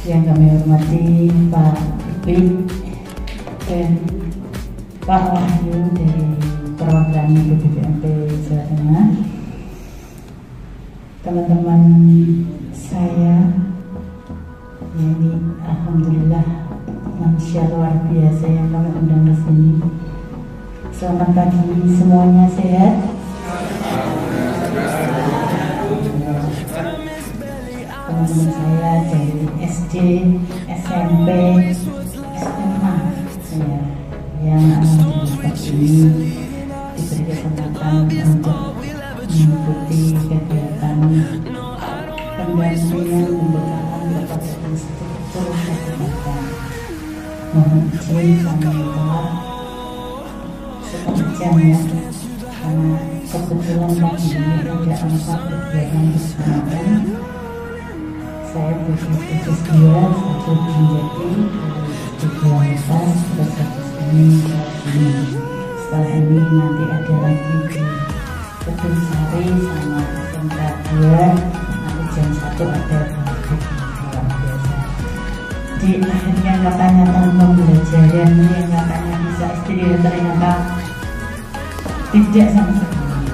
Yang kami hormati Pak Ipin dan Pak Wahyu dari perwakilan BPMP Jawa Tengah, teman-teman saya, ini alhamdulillah manusia luar biasa yang kami undang ke sini. Selamat pagi semuanya, sehat? Teman-teman saya dari SD, SMP, SMA saya yang alhamdulillah ini diberi kesempatan untuk mengikuti kegiatan pendampingan pembekalan kepada instruktur kesehatan. Mohon izin kami telah setengah jam ya, karena kebetulan pagi ini ada 4 kegiatan kesehatan. Saya bertugas 2, 1 menjadi 2 lepas, terus ini. Setelah ini nanti ada lagi di Gedung Sari sama SMK 2, nanti jam 1 ada luar biasa. Di akhirnya katanya tahun pembelajaran ini yang katanya bisa istirahat, ternyata tidak sama sekali,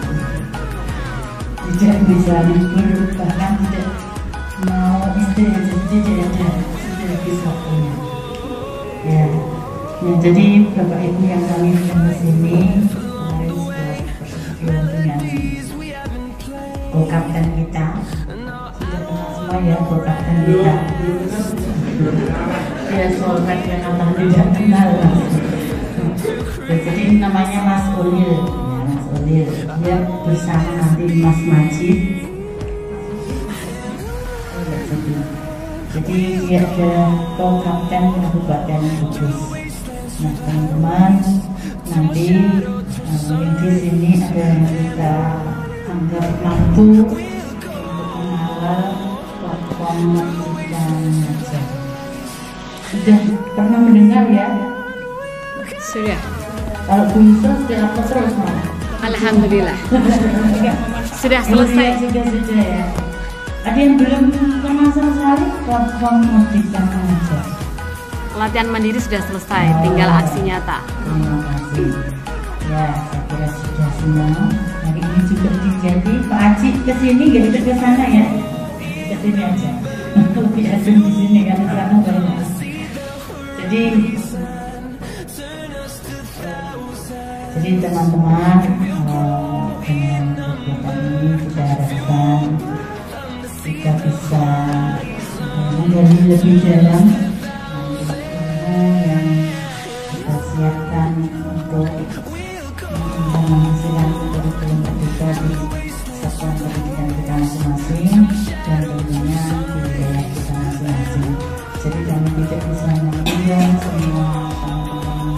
tidak bisa libur, bahkan tidak mau istirahat, jadi tidak ada habis waktunya ya. Jadi Bapak Ibu yang kami undang ke sini kemarin sudah bersetujuan dengan Bokapten kita, sudah kenal semua ya Bokapten kita ya, soalnya yang abang tidak kenal ya, jadi namanya Mas Ulil ya, Mas Ulil dia bersama nanti Mas Majid. Jadi dia ada Kapten Kabupaten Kudus. Nah teman-teman, nanti yang di sini ada yang kita anggap mampu untuk mengawal platform Merdeka Mengajar. Sudah pernah mendengar ya? Sudah. Kalau bisa sudah apa terus mau? Alhamdulillah. Sudah selesai. Sudah ya. Ada yang belum pernah sama sekali platform Merdeka Mengajar? Latihan mandiri sudah selesai, tinggal aksi nyata. Terima kasih. Ya, saya kira sudah semua. Hari ini juga dijadi Pak Aji ke sini, nggak ikut ke sana ya? Ke sini aja. Lebih asing di sini kan, di sana banyak. Jadi teman-teman, dengan kegiatan ini kita harapkan kita bisa menggali lebih dalam yang kita siapkan untuk menghasilkan kurikulum merdeka di satuan pendidikan kita masing-masing dan tentunya di wilayah kita masing-masing. Jadi kami tidak bisa mengundang semua teman-teman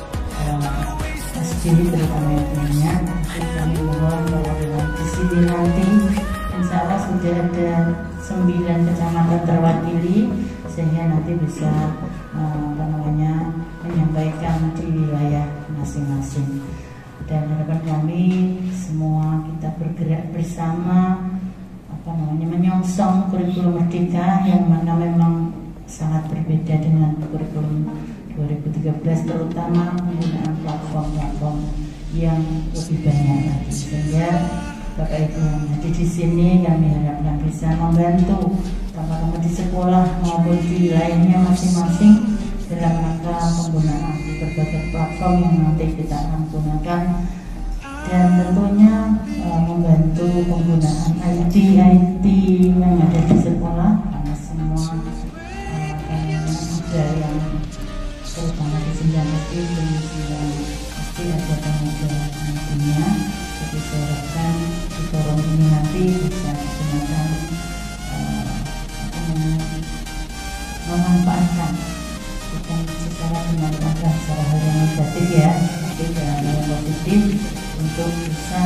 SD terutama yang punya, tapi kami mohon bahwa di sini nanti insya Allah sudah ada 9 kecamatan terwakili, sehingga nanti bisa menyampaikan di wilayah masing-masing. Dan harapan kami semua kita bergerak bersama menyongsong kurikulum merdeka yang mana memang sangat berbeda dengan kurikulum 2013, terutama penggunaan platform-platform yang lebih banyak lagi. Sehingga Bapak Ibu yang hadir di sini kami harapkan bisa membantu teman-teman di sekolah maupun di wilayahnya masing-masing dalam rangka penggunaan berbagai platform yang nanti kita akan gunakan, dan tentunya membantu penggunaan IT yang ada di sekolah, karena semua ada yang terutama di 9 SD pasti ada tenaga IT-nya. Jadi saya harapkan di forum ini nanti bisa digunakan memanfaatkan, bukan secara dimanfaatkan secara hal yang negatif ya, tapi dalam hal yang positif untuk bisa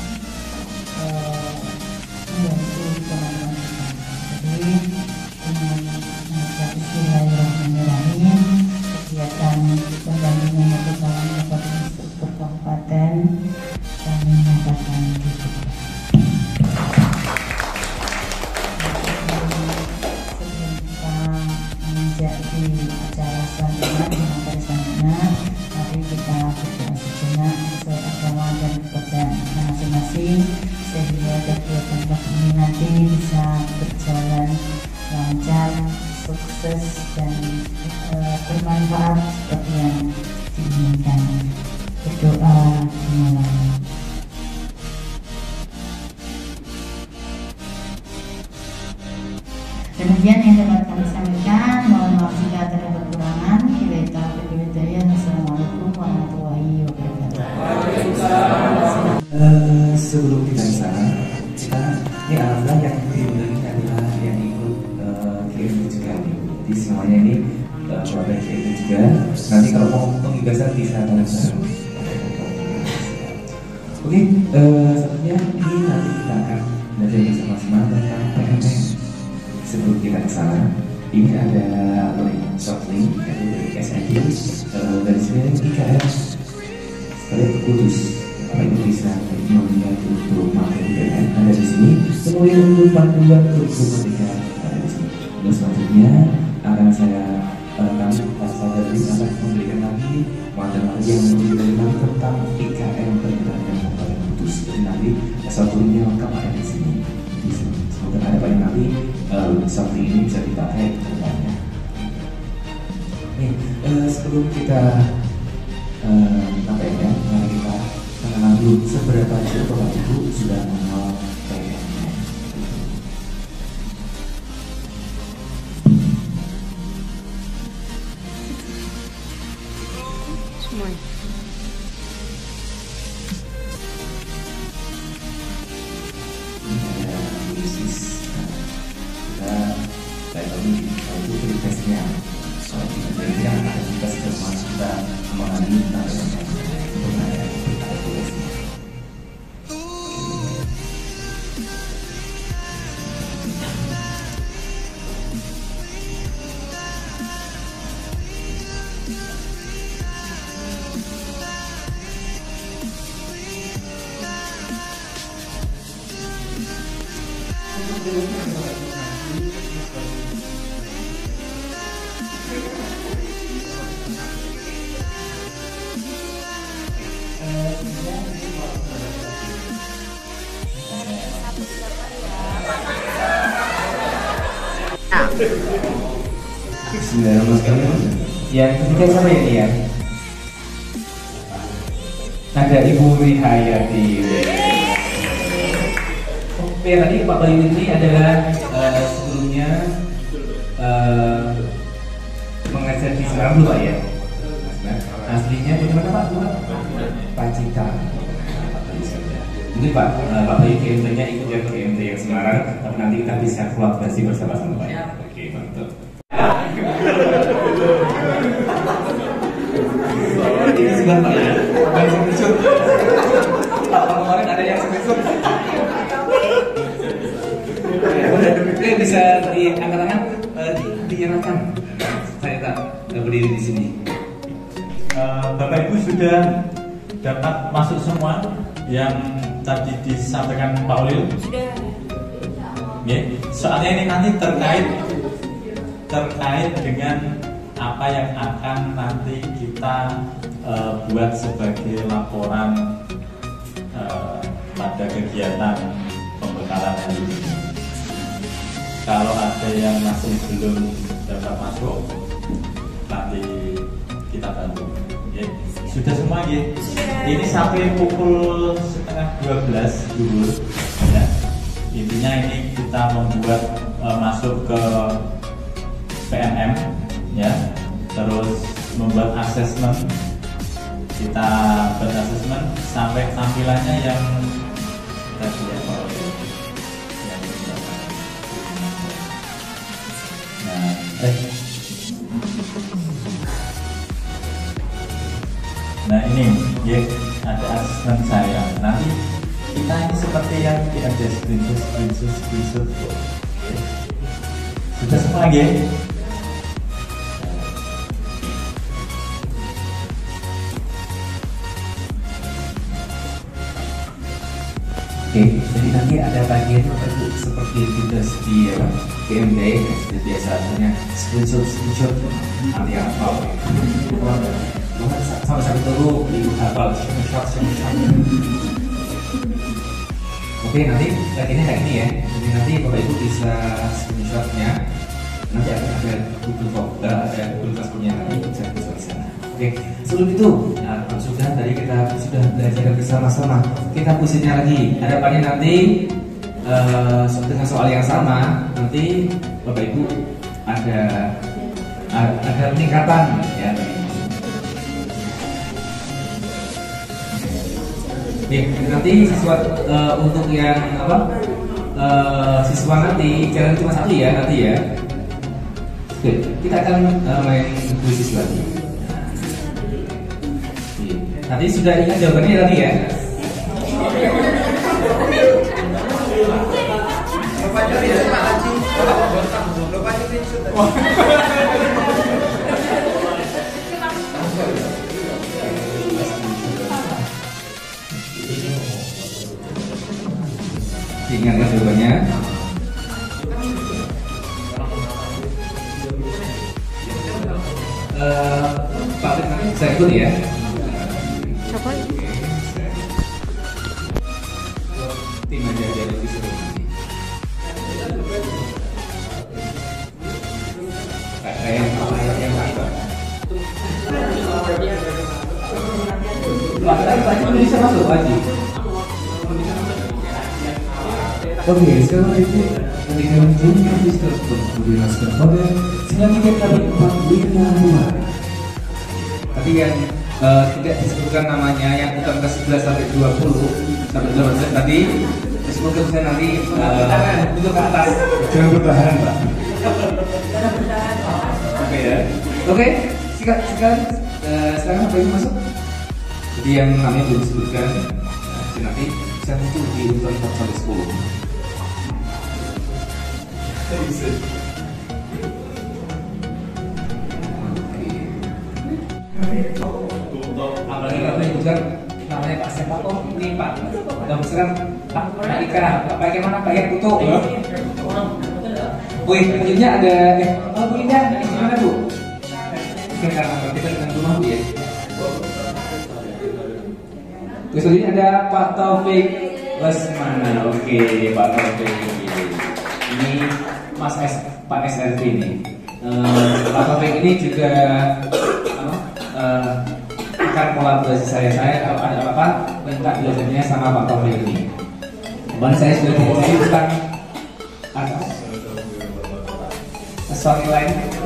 membantu teman-teman kita. Jadi dengan Bismillahirrahmanirrahim, kegiatan pendampingan pembekalan kepada instruktur kabupaten kami nyatakan dibuka. Sebelum kita Demikian yang dapat kami sampaikan. Mohon maaf jika ada kekurangan. Assalamualaikum warahmatullahi wabarakatuh. Sebelum kita ke sana, ini alhamdulillah yang diundang adalah yang ikut KMT juga. Jadi semuanya ini keluarga KMT juga. Nanti kalau mau pembebasan bisa bareng-bareng. Oke, selanjutnya ini nanti kita akan belajar bersama-sama tentang PMM. Sebelum kita ke sana, ini ada short link yaitu dari SID dari sini IKM sekalian Kudus. Bapak Ibu bisa melihat untuk materi PMM ada di sini. Kemudian untuk panduan untuk matematika ada di sini. Terus selanjutnya akan saya dari akan memberikan lagi materi yang lebih dari tentang IKM Perguruan dan Kabupaten Kudus. Jadi nanti satunya lengkap ada di sini. Semoga ada banyak nanti satu ini bisa dipakai ke depannya. Sebelum kita mari kita kenalan dulu seberapa jauh Bapak Ibu sudah mengenal PMM. Semuanya. Ini ada analisis kita itu pretestnya soal ini yang ada kita setelah kita mengalami tentang Bismillahirrahmanirrahim. Yang ketiga sama ini ya. Ada Ibu Rihayati. Oke, tadi Pak Bayu ini adalah sebelumnya mengajar di Semarang dulu Pak ya. Aslinya di mana Pak? Pacitan. Mungkin Pak Bayu KMT-nya ikut yang KMT yang Semarang, tapi nanti kita bisa kolaborasi bersama-sama Pak. Oke, mantap. Ini sebentar Pak ya. Yang screenshot. Pak kemarin ada yang screenshot. Bisa diangkat tangan, dinyalakan. Saya tak berdiri di sini. Bapak Ibu sudah dapat masuk semua yang tadi disampaikan Pak Ulil? Sudah. Soalnya ini nanti terkait dengan apa yang akan nanti kita buat sebagai laporan pada kegiatan pembekalan hari ini. Kalau ada yang masih belum dapat masuk, nanti kita bantu. Sudah semua ya? Ini sampai pukul 11:30 dulu. Ya. Intinya ini kita membuat masuk ke PMM, ya. Terus membuat asesmen. Kita buat asesmen sampai tampilannya yang kita lihat. Nah ini ya, ada asesmen saya. Nanti kita ini seperti yang ada screenshot. Sudah semua ya? Oke, jadi nanti ada bagian seperti itu di GMD seperti biasa, punya screenshot nanti apa? Sama-sama dulu ibu hafal screenshot. Oke, nanti bagiannya kayak gini ya. Jadi nanti Bapak Ibu bisa screenshotnya. Nanti akan ada Google Classroom-nya nanti bisa di sana. Oke, sebelum itu, sudah tadi kita sudah belajar bersama-sama. Kita pusingnya lagi. Hadapannya nanti dengan soal yang sama, nanti Bapak Ibu ada peningkatan ya. Nanti siswa untuk yang siswa nanti jangan cuma satu ya nanti ya. Oke, kita akan main kuis lagi. Nanti sudah ingat jawabannya tadi ya. Ingatkan jawabannya. Pak Firman, saya ikut ya. Siapa? Tim aja lebih seru nanti. Kayak yang Pak bisa masuk Haji. Oke, sekarang itu ketika bunyi habis tersebut berdasarkan kode 93 kali 452. Tapi yang tidak disebutkan namanya yang bukan ke 11 sampai 20 sampai 12 tadi disebutkan saya nanti untuk ke atas. Jangan bertahan, Pak. Oke ya. Oke, sekarang apa yang masuk? Jadi yang namanya belum disebutkan. Nanti saya muncul di urutan 4 sampai 10. Apalagi kalau disebutkan namanya Pak siapa kok ini Pak? Udah misalkan Pak Ika, Pak Ika mana Pak Ika Kutu? Wih, selanjutnya ada Bu Indah, gimana Bu? Mungkin karena kita dengan rumah Bu ya. Terus selanjutnya ada Pak Taufik Lesmana. Oke, Pak Taufik. Ini Pak SRT ini. Pak Taufik ini juga akan kolaborasi saya kalau ada apa-apa minta belajarnya sama Pak Taufik ini. Kemarin saya sudah diajari tentang storyline,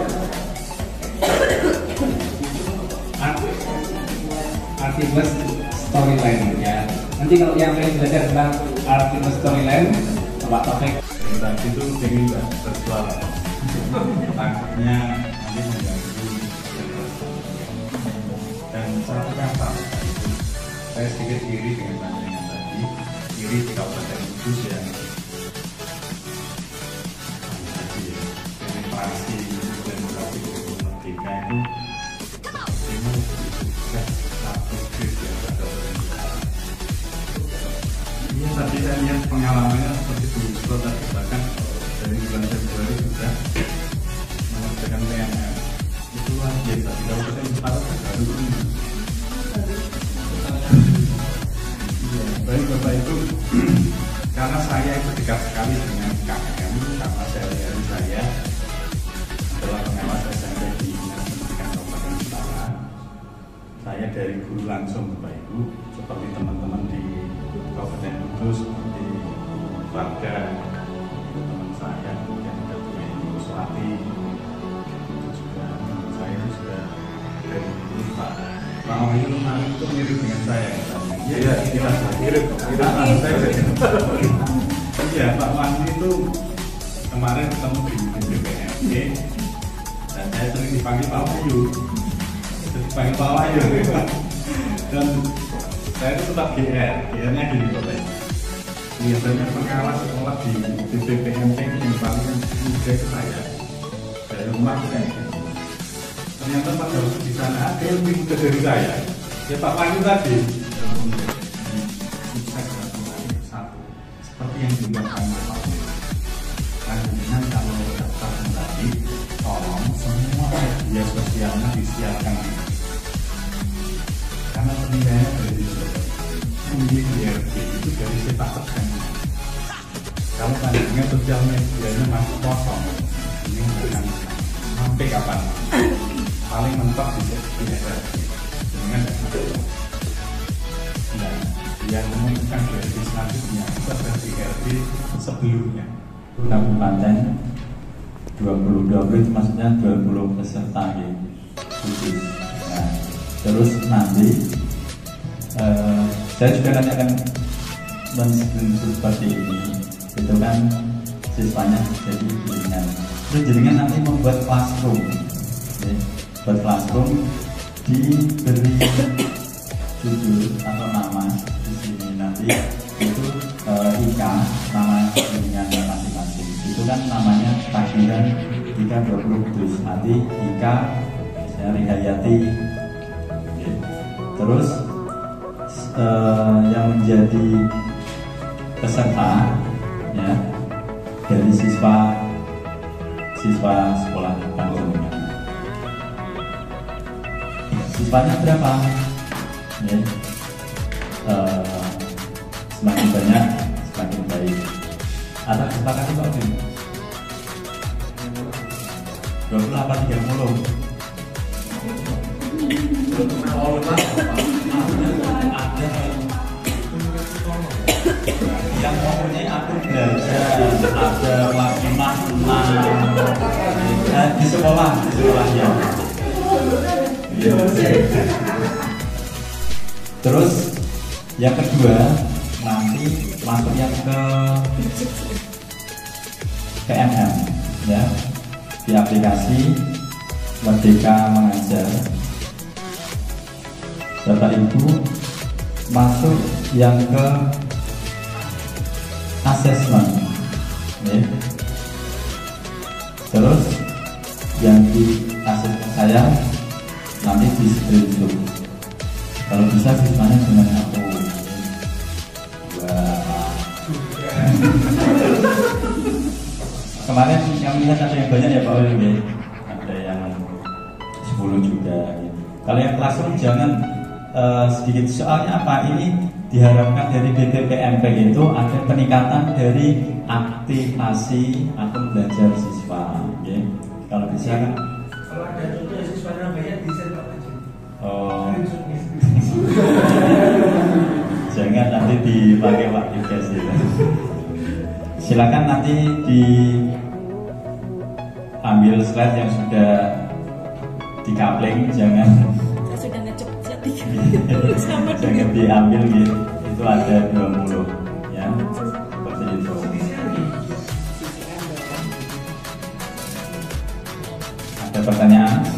artikel storyline ya. Nanti kalau yang ingin belajar tentang artikel storyline Pak Taufik tadi itu ingin bersuara takutnya nanti mengganggu dan satu kata saya sedikit iri dengan pandangan tadi, iri di Kabupaten Kudus yang demokrasi demokrasi merdeka itu sukses satu kerja ini tadi saya lihat pengalamannya seperti Bu tadi bahkan dari bulan Februari sudah mengerjakan PNL itu luar biasa di Kabupaten Jepara baru ini. Baik Bapak Ibu, karena saya itu dekat sekali dengan KKM karena saya adalah pengawas SMP di Dinas Pendidikan Kabupaten Jepara. Saya dari guru langsung Bapak Ibu, seperti teman-teman di Kabupaten Kudus, seperti warga teman saya, kemudian ada Bu Eni Kuswati, itu juga teman saya itu sudah dari guru Pak Wahyu kemarin itu mirip dengan saya. Iya, kita mirip. Iya, Pak Wahyu itu kemarin ketemu di BPMG dan saya sering dipanggil Pak Wahyu, dipanggil Pak Wahyu, dan saya itu tetap GR-nya gini Bapak. Biasanya pengawas sekolah di BPMG yang paling muda itu saya dari rumah saya. Ternyata pada waktu di sana ada yang lebih muda dari saya. Ya Pak Wahyu tadi. Sukses dan kembali bersatu. Seperti yang diungkapkan Pak Wahyu. Lanjutnya kalau daftar kembali, tolong semua media sosialnya disiarkan. Karena penilaiannya dari DRT itu dari sepak terjang. Kalau tadinya sosial medianya masih kosong, ini akan sampai kapan? Paling mentok di daerah dengan yang mengumumkan dari selanjutnya itu adalah BRT sebelumnya. Kabupaten 20 itu maksudnya 20 peserta ya, khusus. Nah, terus nanti saya juga nanti akan menunjuk seperti ini, itu kan siswanya jadi jaringan. Terus jaringan nanti membuat classroom, ya. Buat classroom diberi judul atau nama di sini nanti itu IKA, nama jaringan masing-masing. Itu kan namanya takbiran IKA 20 Kudus. Nanti IKA misalnya Rihayati. Oke. Terus yang menjadi peserta ya dari siswa sekolah Panjungan. Siswanya berapa? Ya. Semakin banyak semakin baik. Ada kesepakatan Pak Bin? 20 apa 30? Yang mempunyai akun belajar ada wakimah di sekolahnya. Terus yang kedua nanti masuknya ke MM ya, di aplikasi Merdeka Mengajar. Bapak Ibu masuk yang ke assessment ya. Terus yang di assessment saya nanti di screenshot. Kalau bisa siswanya dengan aku. Wah. Kemarin kami lihat ada yang banyak ya Pak Wil ya. Ada yang 10 juga ya. Kalau yang classroom jangan sedikit, soalnya apa, ini diharapkan dari BPPMP itu ada peningkatan dari aktivasi akun belajar siswa ya. Kalau bisa kan Kalau ada contoh siswanya banyak desain Pak Haji. oh jangan nanti dipakai waktu guys ya. Silakan nanti diambil slide yang sudah dikapling, jangan Sudah ngecek jadi. jangan diambil gitu. Itu ada 20 ya, seperti itu. Ada pertanyaan?